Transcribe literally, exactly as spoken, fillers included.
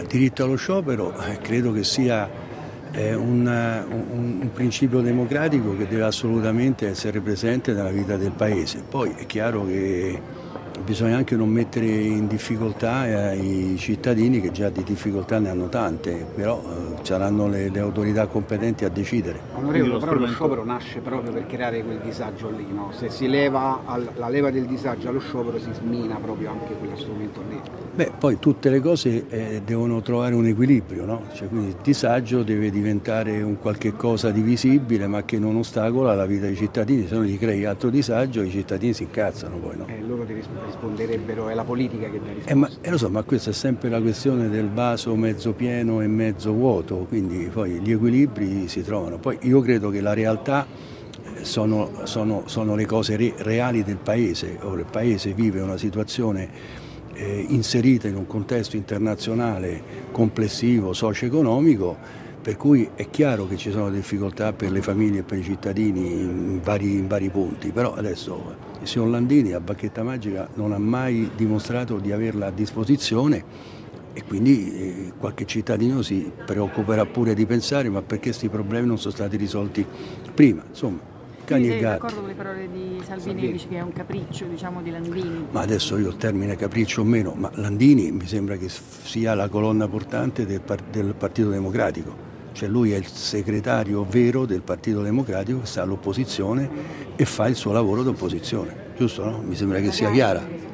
diritto allo sciopero eh, credo che sia eh, un, un, un principio democratico che deve assolutamente essere presente nella vita del Paese. Poi è chiaro che bisogna anche non mettere in difficoltà eh, i cittadini, che già di difficoltà ne hanno tante, però eh, saranno le, le autorità competenti a decidere. Onorevole, però lo sciopero nasce proprio per creare quel disagio lì, no? Se si leva al, la leva del disagio allo sciopero si smina proprio anche quello strumento lì. Beh, poi tutte le cose eh, devono trovare un equilibrio, no? Cioè, quindi il disagio deve diventare un qualche cosa di visibile ma che non ostacola la vita dei cittadini, se no gli crei altro disagio e i cittadini si incazzano poi, no? Eh, loro ti risponderebbero, è la politica che dà risposta. Eh, ma, eh, lo so, ma questa è sempre la questione del vaso mezzo pieno e mezzo vuoto, quindi poi gli equilibri si trovano. Poi io credo che la realtà sono, sono, sono le cose re, reali del Paese. Ora il Paese vive una situazione eh, inserita in un contesto internazionale complessivo, socio-economico, per cui è chiaro che ci sono difficoltà per le famiglie e per i cittadini in vari, in vari punti, però adesso il signor Landini a bacchetta magica non ha mai dimostrato di averla a disposizione e quindi eh, qualche cittadino si preoccuperà pure di pensare ma perché questi problemi non sono stati risolti prima, insomma. Quindi sei d'accordo con le parole di Salvini, dice che è un capriccio, diciamo, di Landini? Ma adesso io il termine capriccio o meno, ma Landini mi sembra che sia la colonna portante del, del Partito Democratico, cioè lui è il segretario vero del Partito Democratico che sta all'opposizione e fa il suo lavoro d'opposizione, giusto, no? Mi sembra che sia chiara.